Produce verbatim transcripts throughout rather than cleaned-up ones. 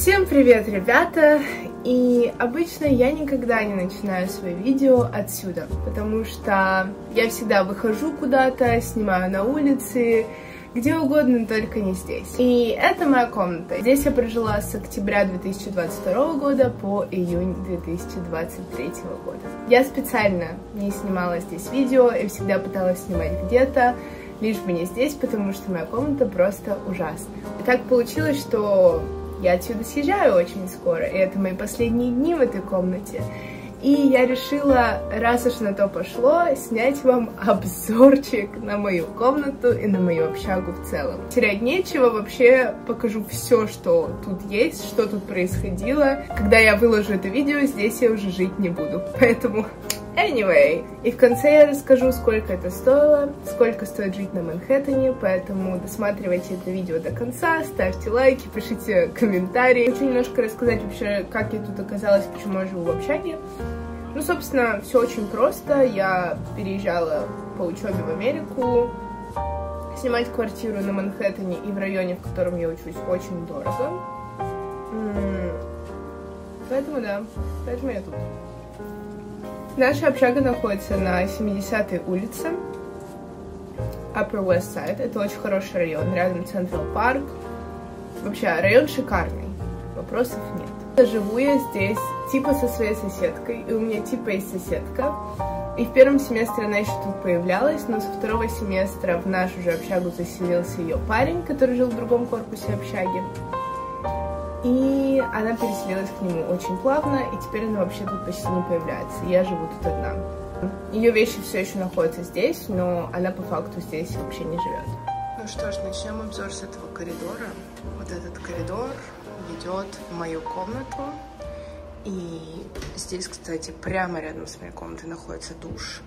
Всем привет, ребята! И обычно я никогда не начинаю свои видео отсюда, потому что я всегда выхожу куда-то, снимаю на улице, где угодно, только не здесь. И это моя комната. Здесь я прожила с октября две тысячи двадцать второго года по июнь две тысячи двадцать третьего года. Я специально не снимала здесь видео и всегда пыталась снимать где-то, лишь бы не здесь, потому что моя комната просто ужасная. И так получилось, что я отсюда съезжаю очень скоро, и это мои последние дни в этой комнате. И я решила, раз уж на то пошло, снять вам обзорчик на мою комнату и на мою общагу в целом. Терять нечего, вообще покажу все, что тут есть, что тут происходило. Когда я выложу это видео, здесь я уже жить не буду, поэтому... Anyway, и в конце я расскажу, сколько это стоило, сколько стоит жить на Манхэттене, поэтому досматривайте это видео до конца, ставьте лайки, пишите комментарии. Хочу немножко рассказать вообще, как я тут оказалась, почему я живу в общаге. Ну, собственно, все очень просто. Я переезжала по учебе в Америку, снимать квартиру на Манхэттене и в районе, в котором я учусь, очень дорого. Поэтому да, поэтому я тут. Наша общага находится на семидесятой улице, Upper West Side. Это очень хороший район, рядом Централ Парк. Вообще, район шикарный, вопросов нет. Живу я здесь типа со своей соседкой, и у меня типа есть соседка. И в первом семестре она еще тут появлялась, но со второго семестра в нашу же общагу заселился ее парень, который жил в другом корпусе общаги. И она переселилась к нему очень плавно, и теперь она вообще тут почти не появляется. Я живу тут одна. Ее вещи все еще находятся здесь, но она по факту здесь вообще не живет. Ну что ж, начнем обзор с этого коридора. Вот этот коридор ведет в мою комнату. И здесь, кстати, прямо рядом с моей комнатой находится душ.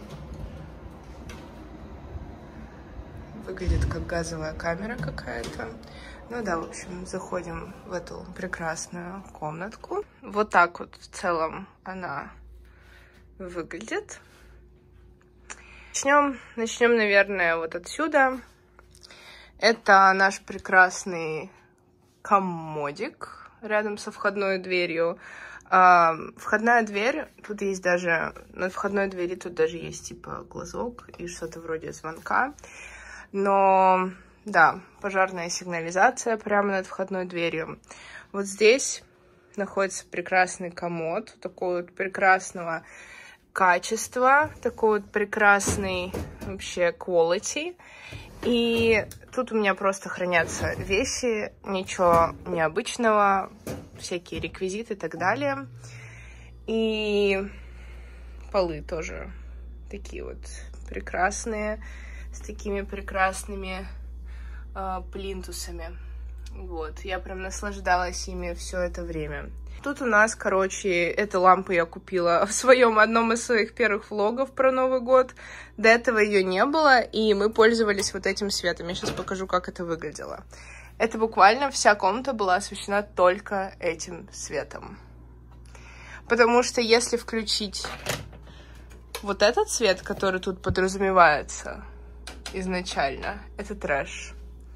Выглядит как газовая камера какая-то. Ну да, в общем, заходим в эту прекрасную комнатку. Вот так вот в целом она выглядит. Начнем, начнем, наверное, вот отсюда. Это наш прекрасный комодик рядом со входной дверью. А, входная дверь, тут есть даже, над входной двери тут даже есть типа глазок и что-то вроде звонка. Но... Да, пожарная сигнализация прямо над входной дверью. Вот здесь находится прекрасный комод, такого вот прекрасного качества, такой вот прекрасный вообще quality. И тут у меня просто хранятся вещи, ничего необычного, всякие реквизиты и так далее. И полы тоже такие вот прекрасные, с такими прекрасными плинтусами. Вот, я прям наслаждалась ими все это время. Тут у нас, короче, эту лампу я купила в своем одном из своих первых влогов про Новый год. До этого ее не было, и мы пользовались вот этим светом. Я сейчас покажу, как это выглядело. Это буквально вся комната была освещена только этим светом. Потому что если включить вот этот свет, который тут подразумевается изначально, это трэш.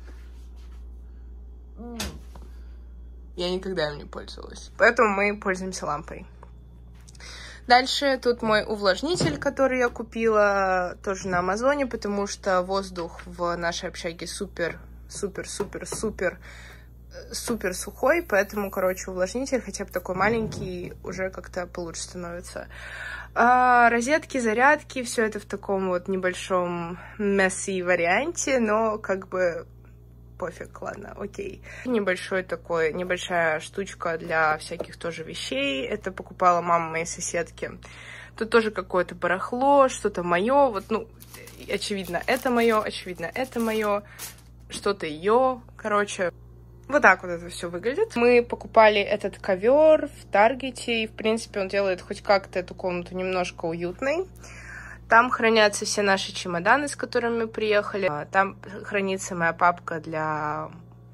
Я никогда им не пользовалась. Поэтому мы пользуемся лампой. Дальше тут мой увлажнитель, который я купила тоже на Амазоне, потому что воздух в нашей общаге супер, супер, супер, супер, супер сухой. Поэтому, короче, увлажнитель хотя бы такой маленький уже как-то получше становится. А, розетки, зарядки, все это в таком вот небольшом messy варианте, но как бы... Пофиг, ладно, окей. Небольшой такой, небольшая штучка для всяких тоже вещей. Это покупала мама моей соседки. Тут тоже какое-то барахло, что-то мое. Вот, ну, очевидно, это мое, очевидно, это мое, что-то ее. Короче, вот так вот это все выглядит. Мы покупали этот ковер в Таргете, и, в принципе, он делает хоть как-то эту комнату немножко уютной. Там хранятся все наши чемоданы, с которыми мы приехали. Там хранится моя папка для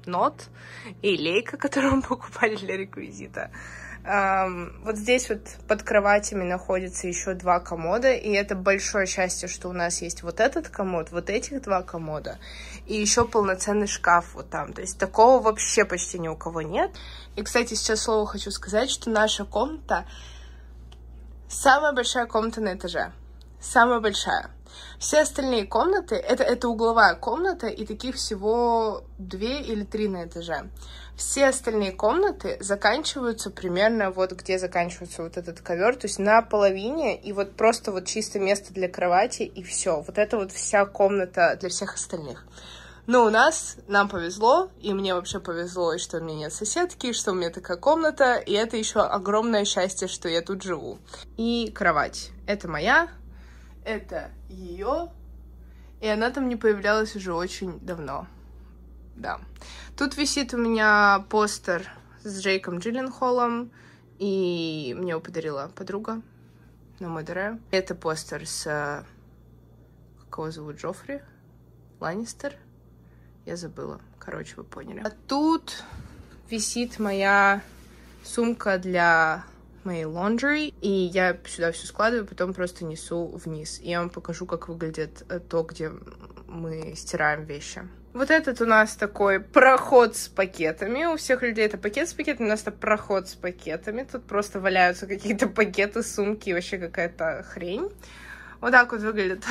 блокнот и лейка, которую мы покупали для реквизита. Um, вот здесь вот под кроватями находится еще два комода, и это большое счастье, что у нас есть вот этот комод, вот этих два комода, и еще полноценный шкаф вот там. То есть такого вообще почти ни у кого нет. И, кстати, сейчас слово хочу сказать, что наша комната самая большая комната на этаже. Самая большая. Все остальные комнаты, это, это угловая комната, и таких всего две или три на этаже. Все остальные комнаты заканчиваются примерно вот где заканчивается вот этот ковер, то есть на половине, и вот просто вот чисто место для кровати, и все. Вот это вот вся комната для всех остальных. Но у нас, нам повезло, и мне вообще повезло, и что у меня нет соседки, и что у меня такая комната, и это еще огромное счастье, что я тут живу. И кровать. Это моя. Это ее, и она там не появлялась уже очень давно. Да. Тут висит у меня постер с Джейком Джилленхолом, и мне его подарила подруга на мой день. Это постер с... Как его зовут? Джоффри? Ланнистер? Я забыла. Короче, вы поняли. А тут висит моя сумка для... моей laundry, и я сюда все складываю, потом просто несу вниз. И я вам покажу, как выглядит то, где мы стираем вещи. Вот этот у нас такой проход с пакетами. У всех людей это пакет с пакетами, у нас это проход с пакетами. Тут просто валяются какие-то пакеты, сумки, вообще какая-то хрень. Вот так вот выглядит.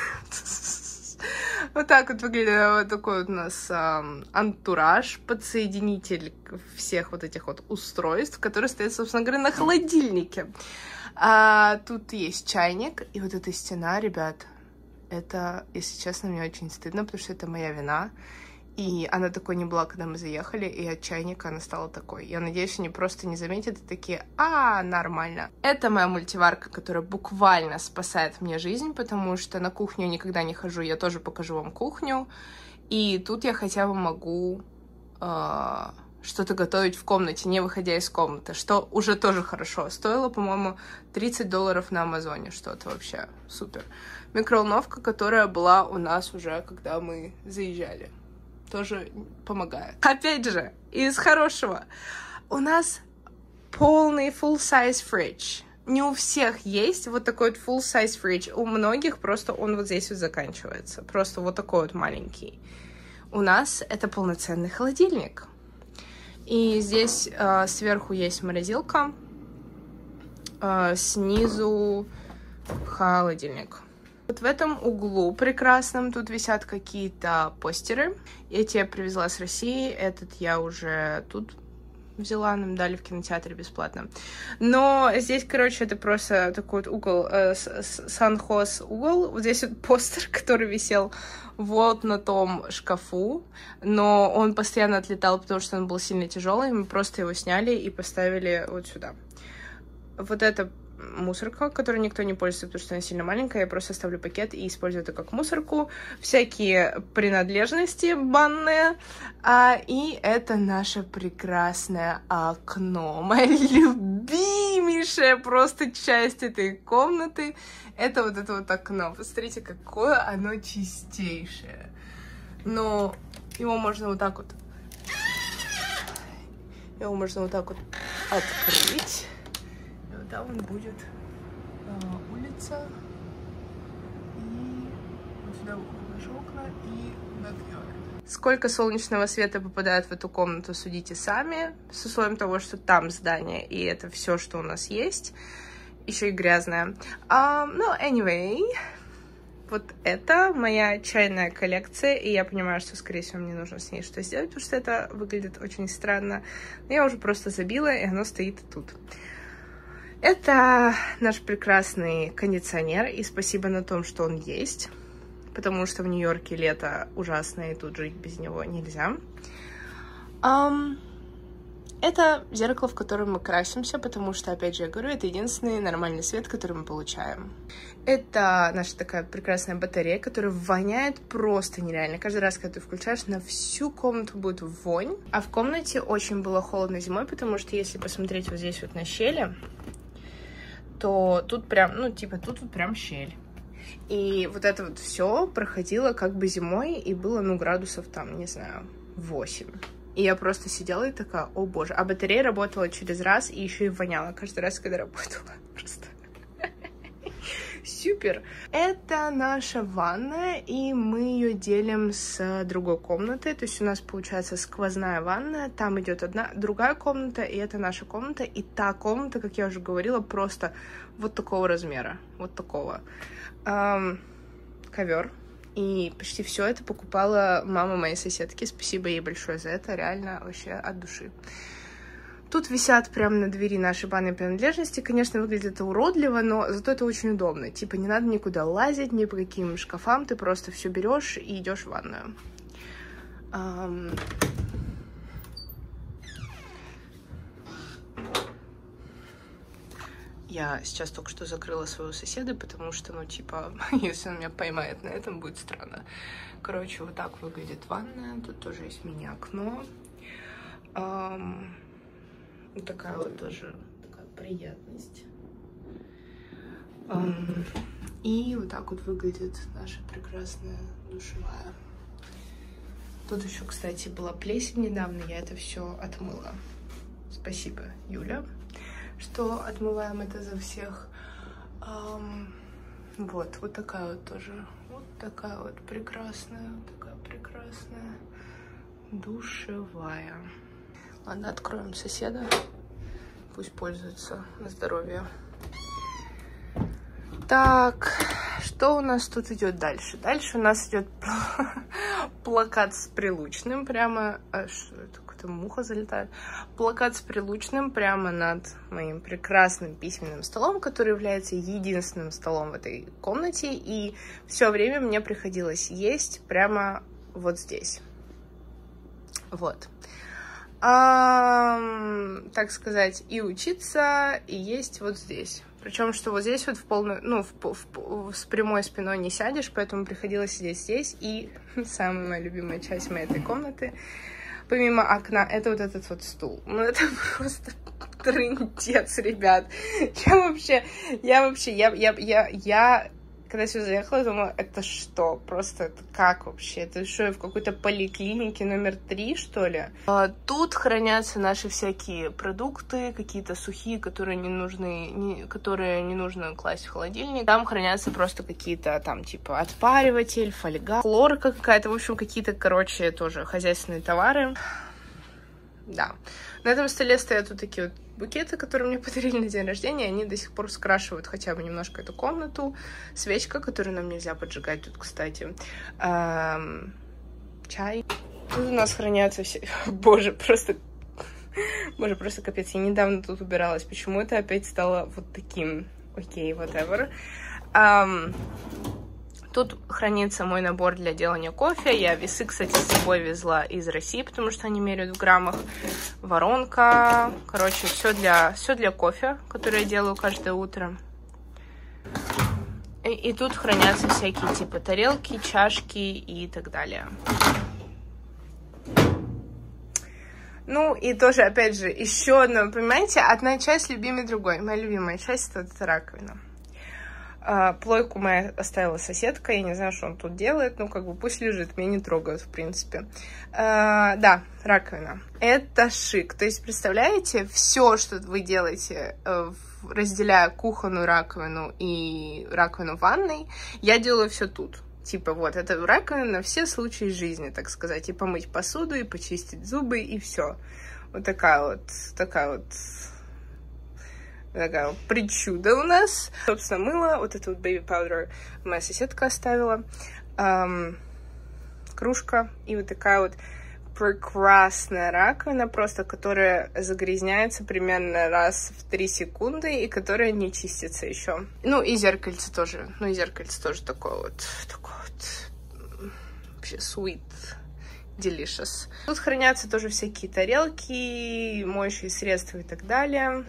Вот так вот выглядит вот такой вот у нас эм, антураж, подсоединитель всех вот этих вот устройств, которые стоят, собственно говоря, на холодильнике. А, тут есть чайник, и вот эта стена, ребят, это, если честно, мне очень стыдно, потому что это моя вина. И она такой не была, когда мы заехали, и от чайника она стала такой. Я надеюсь, они просто не заметят и такие: а, нормально. Это моя мультиварка, которая буквально спасает мне жизнь, потому что на кухню я никогда не хожу, я тоже покажу вам кухню. И тут я хотя бы могу э, что-то готовить в комнате, не выходя из комнаты, что уже тоже хорошо. Стоило, по-моему, тридцать долларов на Амазоне, что-то вообще супер. Микроволновка, которая была у нас уже, когда мы заезжали, тоже помогает. Опять же, из хорошего. У нас полный full-size fridge. Не у всех есть вот такой вот full-size fridge. У многих просто он вот здесь вот заканчивается. Просто вот такой вот маленький. У нас это полноценный холодильник. И здесь э, сверху есть морозилка. Э, снизу холодильник. Вот в этом углу прекрасном тут висят какие-то постеры. Эти я привезла с России, этот я уже тут взяла, нам дали в кинотеатре бесплатно. Но здесь, короче, это просто такой вот угол, э, санхоз угол. Вот здесь вот постер, который висел вот на том шкафу, но он постоянно отлетал, потому что он был сильно тяжелый. Мы просто его сняли и поставили вот сюда. Вот это мусорка, которой никто не пользуется, потому что она сильно маленькая. Я просто оставлю пакет и использую это как мусорку. Всякие принадлежности банные. А, и это наше прекрасное окно. Моя любимейшая просто часть этой комнаты. Это вот это вот окно. Посмотрите, какое оно чистейшее. Но его можно вот так вот... Его можно вот так вот открыть. Там он будет э, улица, и вот сюда выходят наши окна и backyard. Сколько солнечного света попадает в эту комнату, судите сами, с условием того, что там здание, и это все, что у нас есть, еще и грязное. Um, ну, anyway, вот это моя чайная коллекция, и я понимаю, что, скорее всего, мне нужно с ней что-то сделать, потому что это выглядит очень странно. Но я уже просто забила, и оно стоит тут. Это наш прекрасный кондиционер, и спасибо на том, что он есть, потому что в Нью-Йорке лето ужасное, и тут жить без него нельзя. Um, это зеркало, в котором мы красимся, потому что, опять же, я говорю, это единственный нормальный свет, который мы получаем. Это наша такая прекрасная батарея, которая воняет просто нереально. Каждый раз, когда ты включаешь, на всю комнату будет вонь. А в комнате очень было холодно зимой, потому что если посмотреть вот здесь вот на щели, то тут прям, ну, типа, тут, тут прям щель. И вот это вот все проходило как бы зимой, и было, ну, градусов там, не знаю, восемь. И я просто сидела и такая, о боже. А батарея работала через раз и еще и воняла каждый раз, когда работала. Просто супер. Это наша ванная, и мы ее делим с другой комнатой. То есть у нас получается сквозная ванная. Там идет одна, другая комната, и это наша комната. И та комната, как я уже говорила, просто вот такого размера. Вот такого. Эм, ковер. И почти все это покупала мама моей соседки. Спасибо ей большое за это. Реально вообще от души. Тут висят прямо на двери наши банные принадлежности. Конечно, выглядит это уродливо, но зато это очень удобно. Типа не надо никуда лазить, ни по каким шкафам. Ты просто все берешь и идешь в ванную. Um... Я сейчас только что закрыла своего соседа, потому что, ну, типа, если он меня поймает на этом, будет странно. Короче, вот так выглядит ванная. Тут тоже есть мини-окно. Um... Вот такая вот тоже такая приятность. Um, и вот так вот выглядит наша прекрасная душевая. Тут еще, кстати, была плесень недавно, я это все отмыла. Спасибо, Юля, что отмываем это за всех. Um, вот, вот такая вот тоже. Вот такая вот прекрасная, такая прекрасная душевая. Ладно, откроем соседа. Пусть пользуется на здоровье. Так, что у нас тут идет дальше? Дальше у нас идет плакат с Прилучным. Прямо... А, что это? Какая-то муха залетает. Плакат с Прилучным прямо над моим прекрасным письменным столом, который является единственным столом в этой комнате. И все время мне приходилось есть прямо вот здесь. Вот. А, так сказать, и учиться, и есть вот здесь. Причем, что вот здесь вот в полную, ну, в, в, в, с прямой спиной не сядешь, поэтому приходилось сидеть здесь. И самая моя любимая часть моей этой комнаты, помимо окна, это вот этот вот стул. Ну, это просто трындец, ребят. Я вообще, я вообще, я, я, я, я... Когда сюда заехала, я думала, это что? Просто это как вообще? Это что, в какой-то поликлинике номер три, что ли? А, тут хранятся наши всякие продукты, какие-то сухие, которые не нужны, не, которые не нужно класть в холодильник. Там хранятся просто какие-то там, типа, отпариватель, фольга, хлорка какая-то. В общем, какие-то, короче, тоже хозяйственные товары. Да. На этом столе стоят вот такие вот букеты, которые мне подарили на день рождения. Они до сих пор скрашивают хотя бы немножко эту комнату. Свечка, которую нам нельзя поджигать тут, кстати. Эм, чай. Тут у нас хранятся все... Боже, просто... Боже, просто капец. Я недавно тут убиралась. Почему это опять стало вот таким? Окей, okay, whatever. Эм... Тут хранится мой набор для делания кофе. Я весы, кстати, с собой везла из России, потому что они меряют в граммах. Воронка. Короче, все для, все для кофе, который я делаю каждое утро. И, и тут хранятся всякие типа тарелки, чашки и так далее. Ну, и тоже, опять же, еще одно, понимаете, одна часть любимее другой. Моя любимая часть — это, это раковина. Плойку моя оставила соседка, я не знаю, что он тут делает, ну, как бы пусть лежит, меня не трогают, в принципе. А, да, раковина. Это шик. То есть, представляете, все, что вы делаете, разделяя кухонную раковину и раковину в ванной, я делаю все тут. Типа, вот, это раковина на все случаи жизни, так сказать. И помыть посуду, и почистить зубы, и все. Вот такая вот, такая вот... Такая причуда у нас. Собственно, мыло. Вот это вот baby powder моя соседка оставила. Эм, кружка. И вот такая вот прекрасная раковина, просто которая загрязняется примерно раз в три секунды и которая не чистится еще. Ну, и зеркальце тоже. Ну, и зеркальце тоже такое вот. Такое вот. Вообще sweet. Delicious. Тут хранятся тоже всякие тарелки, моющие средства и так далее.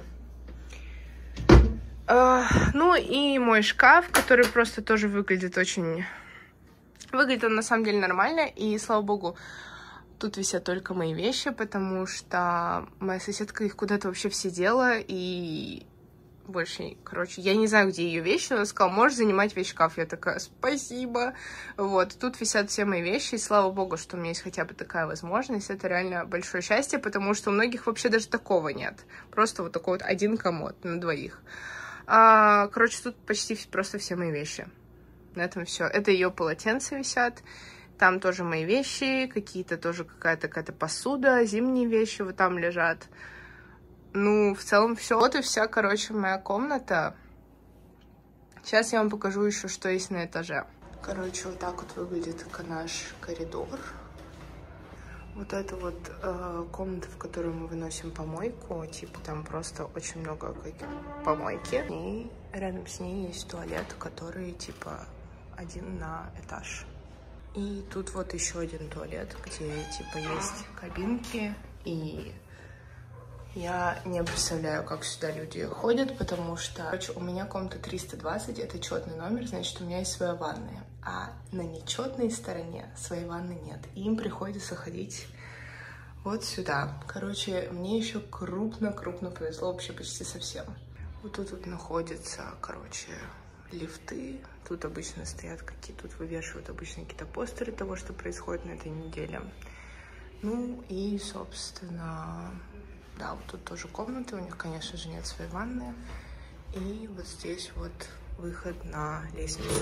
Uh, ну и мой шкаф, который просто тоже выглядит очень... Выглядит он на самом деле нормально, и, слава богу, тут висят только мои вещи, потому что моя соседка их куда-то вообще все дела, и больше, короче, я не знаю, где ее вещи, но она сказала, можешь занимать весь шкаф. Я такая, спасибо. Вот, тут висят все мои вещи, и слава богу, что у меня есть хотя бы такая возможность. Это реально большое счастье, потому что у многих вообще даже такого нет. Просто вот такой вот один комод на двоих. А, короче, тут почти просто все мои вещи. На этом все. Это ее полотенца висят. Там тоже мои вещи, какие-то тоже какая-то какая-то посуда, зимние вещи вот там лежат. Ну, в целом все. Вот и вся, короче, моя комната. Сейчас я вам покажу еще, что есть на этаже. Короче, вот так вот выглядит наш коридор. Вот это вот э, комната, в которую мы выносим помойку. Типа там просто очень много помойки. И рядом с ней есть туалет, который типа один на этаж. И тут вот еще один туалет, где типа есть кабинки. И я не представляю, как сюда люди ходят, потому что, короче, у меня комната триста двадцать, это четный номер, значит, у меня есть своя ванная. А на нечетной стороне своей ванны нет. И им приходится ходить вот сюда. Короче, мне еще крупно-крупно повезло вообще почти совсем. Вот тут вот находятся, короче, лифты. Тут обычно стоят какие-то, тут вывешивают обычно какие-то постеры того, что происходит на этой неделе. Ну и, собственно, да, вот тут тоже комнаты. У них, конечно же, нет своей ванны. И вот здесь вот выход на лестницу.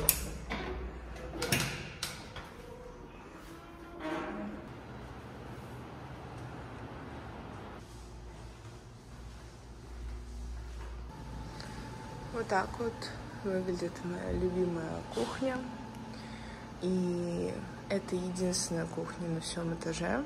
Вот так вот выглядит моя любимая кухня. И это единственная кухня на всем этаже.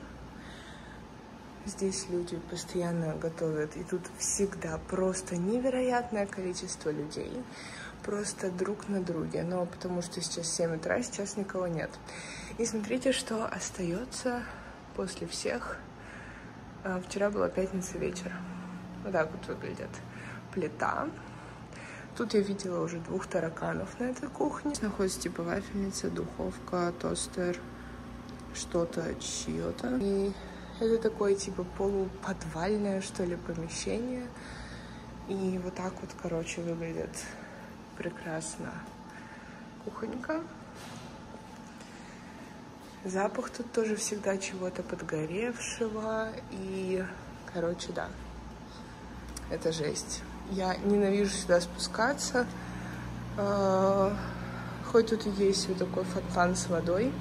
Здесь люди постоянно готовят, и тут всегда просто невероятное количество людей. Просто друг на друге. Но потому что сейчас семь утра, сейчас никого нет. И смотрите, что остается после всех. Вчера была пятница вечер. Вот так вот выглядит плита. Тут я видела уже двух тараканов на этой кухне. Здесь находится типа вафельница, духовка, тостер, что-то чье-то. И это такое типа полуподвальное, что ли, помещение. И вот так вот, короче, выглядит прекрасно кухонька. Запах тут тоже всегда чего-то подгоревшего. И, короче, да, это жесть. Я ненавижу сюда спускаться. Хоть тут и есть вот такой фонтан с водой.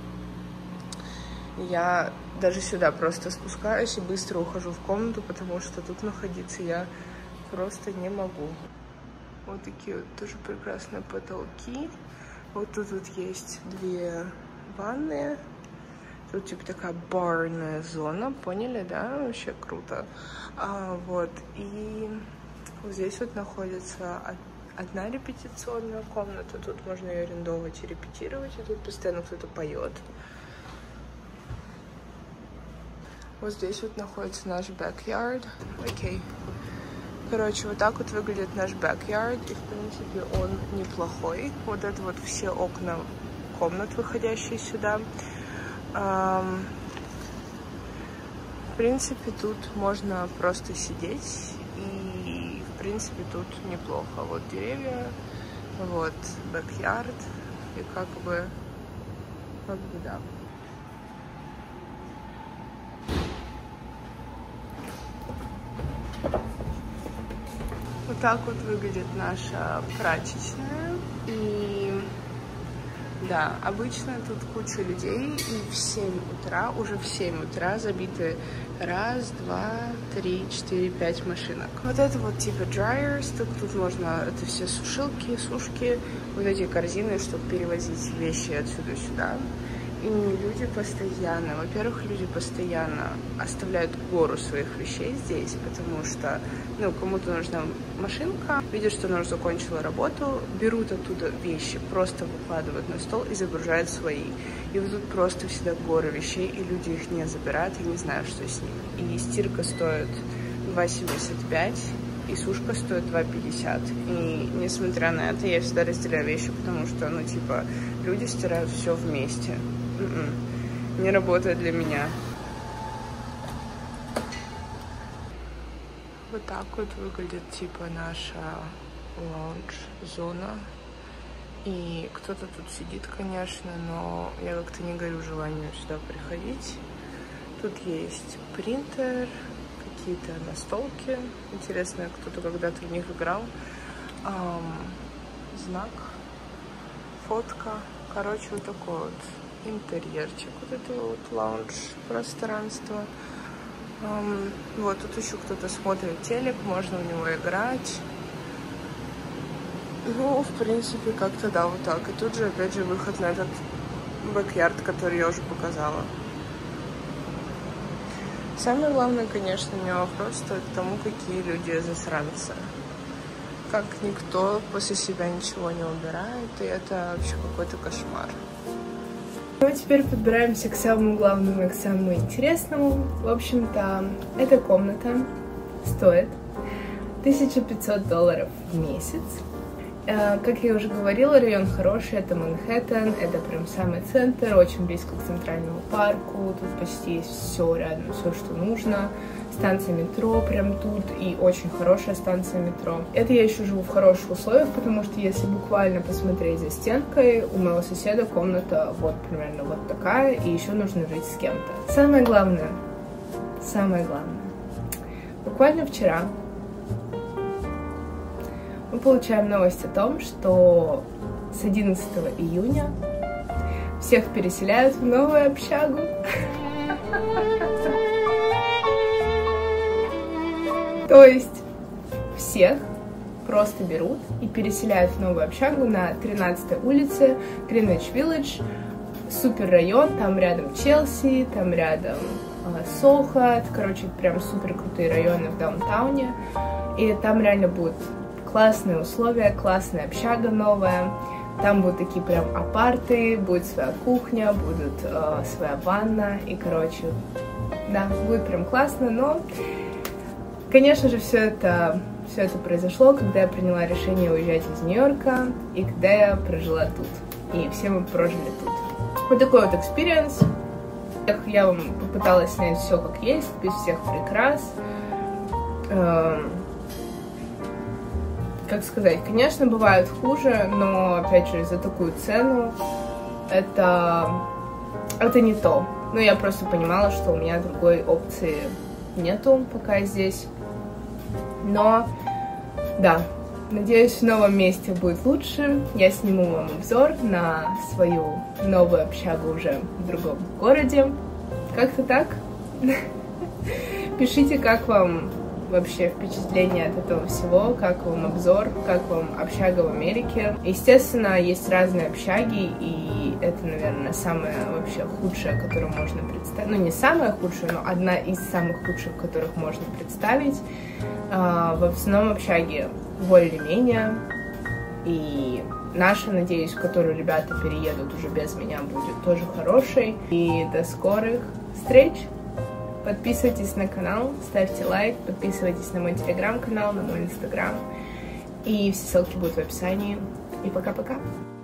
Я даже сюда просто спускаюсь и быстро ухожу в комнату, потому что тут находиться я просто не могу. Вот такие вот тоже прекрасные потолки. Вот тут вот есть две ванны. Тут типа такая барная зона, поняли, да? Вообще круто. А, вот, и вот здесь вот находится одна репетиционная комната. Тут можно ее арендовать и репетировать, и тут постоянно кто-то поет. Вот здесь вот находится наш backyard. Окей. Короче, вот так вот выглядит наш backyard. И, в принципе, он неплохой. Вот это вот все окна комнат, выходящие сюда. Um, в принципе, тут можно просто сидеть. И, в принципе, тут неплохо. Вот деревья, вот backyard. И как бы, как бы, да. Вот так вот выглядит наша прачечная. И да, обычно тут куча людей, и в семь утра, уже в семь утра забиты раз, два, три, четыре, пять машинок. Вот это вот типа dryers, тут, тут можно, это все сушилки, сушки, вот эти корзины, чтобы перевозить вещи отсюда сюда. И люди постоянно, во-первых, люди постоянно оставляют гору своих вещей здесь, потому что, ну, кому-то нужна машинка, видят, что она уже закончила работу, берут оттуда вещи, просто выкладывают на стол и загружают свои. И вот тут просто всегда горы вещей, и люди их не забирают, и не знаю, что с ними. И стирка стоит два семьдесят пять, и сушка стоит два пятьдесят. И несмотря на это, я всегда разделяю вещи, потому что, ну, типа, люди стирают все вместе. Не работает для меня. Вот так вот выглядит типа наша лаунж-зона. И кто-то тут сидит, конечно, но я как-то не горю желанием сюда приходить. Тут есть принтер, какие-то настолки. Интересно, кто-то когда-то в них играл. Эм, знак, фотка. Короче, вот такой вот интерьерчик вот этого вот лаунж-пространства. Эм, вот тут еще кто-то смотрит телек, можно в него играть. Ну, в принципе, как-то да, вот так. И тут же, опять же, выход на этот бэк-ярд, который я уже показала. Самое главное, конечно, у меня вопрос стоит к тому, какие люди засранцы. Как никто после себя ничего не убирает, и это вообще какой-то кошмар. Ну, а теперь подбираемся к самому главному и к самому интересному. В общем-то, эта комната стоит тысяча пятьсот долларов в месяц. Как я уже говорила, район хороший, это Манхэттен, это прям самый центр, очень близко к Центральному парку, тут почти есть все рядом, все, что нужно. Станция метро прям тут, и очень хорошая станция метро. Это я еще живу в хороших условиях, потому что если буквально посмотреть за стенкой, у моего соседа комната вот примерно вот такая, и еще нужно жить с кем-то. Самое главное, самое главное, буквально вчера мы получаем новость о том, что с одиннадцатого июня всех переселяют в новую общагу. То есть всех просто берут и переселяют в новую общагу на тринадцатой улице, Гринвич-Виллидж, супер район, там рядом Челси, там рядом Сохо, короче, прям супер крутые районы в даунтауне, и там реально будут классные условия, классная общага новая. Там будут такие прям апарты, будет своя кухня, будет э, своя ванна. И, короче, да, будет прям классно. Но, конечно же, все это, все это произошло, когда я приняла решение уезжать из Нью-Йорка и когда я прожила тут. И все мы прожили тут. Вот такой вот экспириенс. Я вам попыталась снять все как есть, без всех прикрас. Эм, Как сказать, конечно, бывает хуже, но, опять же, за такую цену это, это не то. Но я просто понимала, что у меня другой опции нету, пока я здесь. Но, да, надеюсь, в новом месте будет лучше. Я сниму вам обзор на свою новую общагу уже в другом городе. Как-то так. Пишите, как вам вообще впечатление от этого всего, как вам обзор, как вам общага в Америке. Естественно, есть разные общаги, и это, наверное, самая вообще худшая, которую можно представить. Ну, не самая худшая, но одна из самых худших, которых можно представить. В основном общаги более-менее. И наша, надеюсь, в которую ребята переедут уже без меня, будет тоже хорошей. И до скорых встреч! Подписывайтесь на канал, ставьте лайк, подписывайтесь на мой телеграм-канал, на мой инстаграм. И все ссылки будут в описании. И пока-пока!